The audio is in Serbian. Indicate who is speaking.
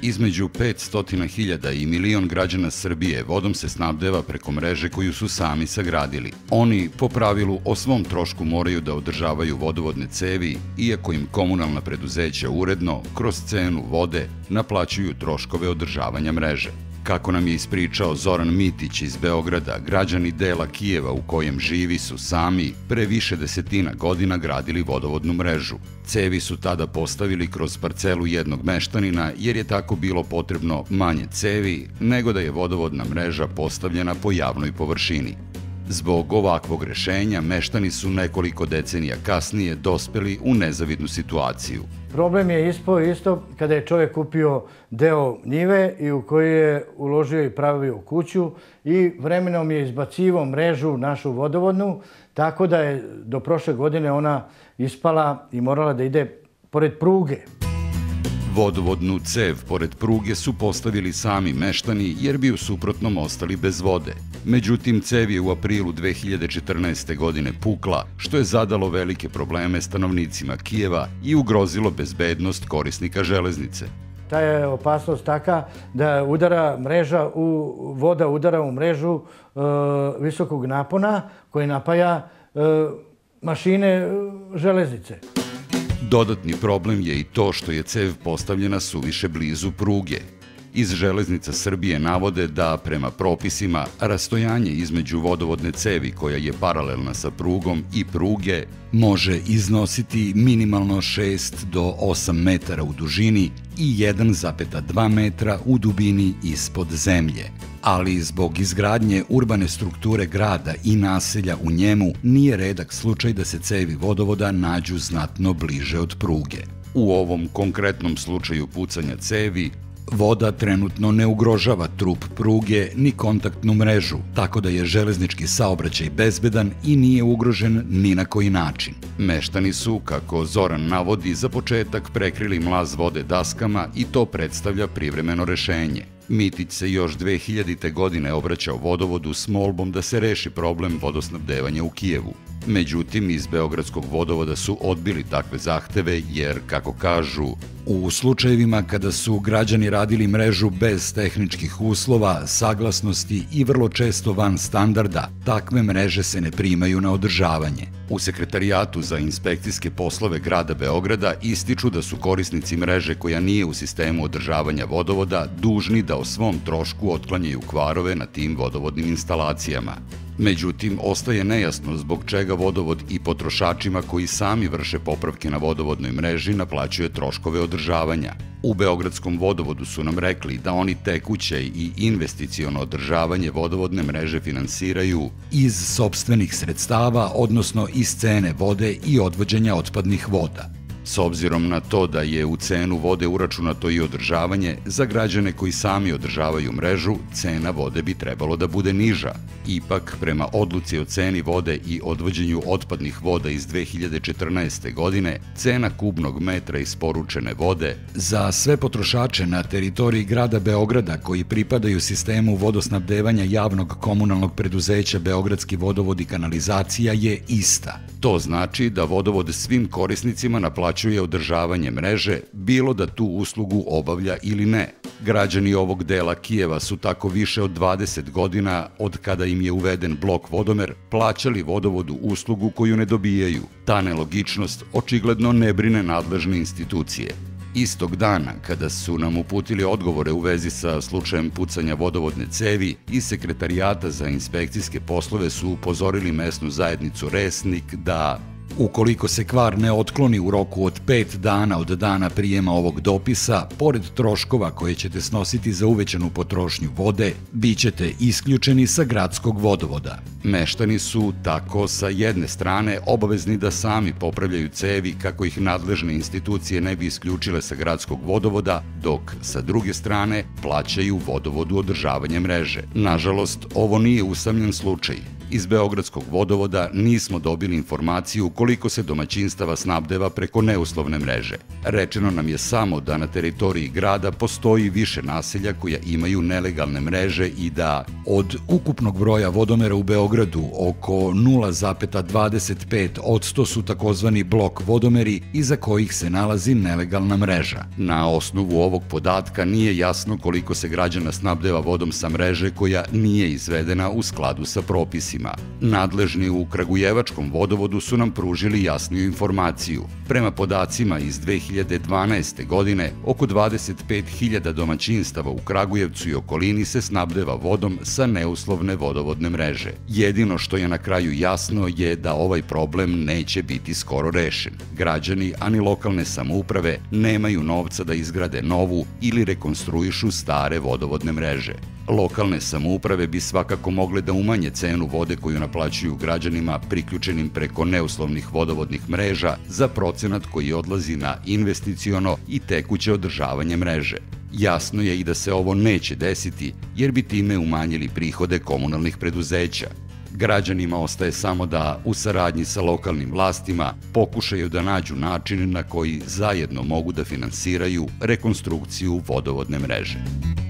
Speaker 1: Između 500.000 i milion građana Srbije vodom se snabdeva preko mreže koju su sami sagradili. Oni, po pravilu, o svom trošku moraju da održavaju vodovodne cevi, iako im komunalna preduzeća uredno, kroz cenu vode, naplaćuju troškove održavanja mreže. Kako nam je ispričao Zoran Mitić iz Beograda, građani dela Kijeva u kojem živi su sami pre više desetina godina gradili vodovodnu mrežu. Cevi su tada postavili kroz parcelu jednog meštanina jer je tako bilo potrebno manje cevi nego da je vodovodna mreža postavljena po javnoj površini. Zbog ovakvog rešenja, meštani su nekoliko decenija kasnije dospeli u nezavidnu situaciju.
Speaker 2: Problem je ispao isto kada je čovjek kupio deo njive i u koji je uložio i pravio kuću i vremenom je izbacivo mrežu našu vodovodnu, tako da je do prošle godine ona ispala i morala da ide pored pruge.
Speaker 1: Vodovodnu cev pored pruge su postavili sami meštani jer bi u suprotnom ostali bez vode. Međutim, cev je u aprilu 2014. godine pukla, što je zadalo velike probleme stanovnicima Kijeva i ugrozilo bezbednost korisnika železnice.
Speaker 2: Ta je opasnost taka da voda udara u mrežu visokog napona koji napaja mašine železnice.
Speaker 1: Dodatni problem je i to što je cev postavljena suviše blizu pruge. Iz Železnica Srbije navode da, prema propisima, rastojanje između vodovodne cevi koja je paralelna sa prugom i pruge može iznositi minimalno 6 do 8 metara u dužini i 1,2 metra u dubini ispod zemlje. Ali zbog izgradnje urbane strukture grada i naselja u njemu nije redak slučaj da se cevi vodovoda nađu znatno bliže od pruge. U ovom konkretnom slučaju pucanja cevi, voda trenutno ne ugrožava trup pruge ni kontaktnu mrežu, tako da je železnički saobraćaj bezbedan i nije ugrožen ni na koji način. Meštani su, kako Zoran navodi, za početak prekrili mlaz vode daskama i to predstavlja privremeno rešenje. Mitić se još 2000. godine obraćao vodovodu s molbom da se reši problem vodosnabdevanja u Kijevu. Međutim, iz Beogradskog vodovoda su odbili takve zahteve jer, kako kažu, u slučajevima kada su građani radili mrežu bez tehničkih uslova, saglasnosti i vrlo često van standarda, takve mreže se ne primaju na održavanje. U Sekretarijatu za inspekcijske poslove grada Beograda ističu da su korisnici mreže koja nije u sistemu održavanja vodovoda dužni da o svom trošku otklanjaju kvarove na tim vodovodnim instalacijama. Međutim, ostaje nejasno zbog čega vodovod i potrošačima koji sami vrše popravke na vodovodnoj mreži naplaćuje troškove održavanja. U Beogradskom vodovodu su nam rekli da oni tekuće i investiciono održavanje vodovodne mreže finansiraju iz sopstvenih sredstava, odnosno iz cene vode i odvođenja otpadnih voda. S obzirom na to da je u cenu vode uračunato i održavanje, za građane koji sami održavaju mrežu, cena vode bi trebalo da bude niža. Ipak, prema odluci o ceni vode i odvođenju otpadnih voda iz 2014. godine, cena kubnog metra isporučene vode za sve potrošače na teritoriji grada Beograda koji pripadaju sistemu vodosnabdevanja javnog komunalnog preduzeća Beogradski vodovod i kanalizacija je ista. To znači da vodovod svim korisnicima naplaćuje održavanje mreže, bilo da tu uslugu obavlja ili ne. Građani ovog dela Kijeva su tako više od 20 godina, od kada im je uveden blok vodomer, plaćali vodovodu uslugu koju ne dobijaju. Ta nelogičnost očigledno ne brine nadležne institucije. Istog dana, kada su nam uputili odgovore u vezi sa slučajem pucanja vodovodne cevi, iz Sekretarijata za inspekcijske poslove su upozorili mesnu zajednicu Resnik da, ukoliko se kvar ne otkloni u roku od 5 dana od dana prijema ovog dopisa, pored troškova koje ćete snositi za uvećanu potrošnju vode, bit ćete isključeni sa gradskog vodovoda. Meštani su tako sa jedne strane obavezni da sami popravljaju cevi kako ih nadležne institucije ne bi isključile sa gradskog vodovoda, dok sa druge strane plaćaju vodovodu održavanje mreže. Nažalost, ovo nije usamljen slučaj. Iz Beogradskog vodovoda nismo dobili informaciju koliko se domaćinstava snabdeva preko neuslovne mreže. Rečeno nam je samo da na teritoriji grada postoji više naselja koja imaju nelegalne mreže i da od ukupnog broja vodomera u Beogradu oko 0,25% su takozvani blok vodomeri iza kojih se nalazi nelegalna mreža. Na osnovu ovog podatka nije jasno koliko se građana snabdeva vodom sa mreže koja nije izvedena u skladu sa propisima. Nadležni u Kragujevačkom vodovodu su nam pružili jasniju informaciju. Prema podacima iz 2012. godine, oko 25.000 domaćinstava u Kragujevcu i okolini se snabdeva vodom sa neuslovne vodovodne mreže. Jedino što je na kraju jasno je da ovaj problem neće biti skoro rešen. Građani, a ni lokalne samouprave nemaju novca da izgrade novu ili rekonstruišu stare vodovodne mreže. Lokalne samouprave bi svakako mogle da umanje cenu vode koju naplaćuju građanima priključenim preko neuslovnih vodovodnih mreža za procenat koji odlazi na investiciono i tekuće održavanje mreže. Jasno je i da se ovo neće desiti, jer bi time umanjili prihode komunalnih preduzeća. Građanima ostaje samo da u saradnji sa lokalnim vlastima pokušaju da nađu način na koji zajedno mogu da finansiraju rekonstrukciju vodovodne mreže.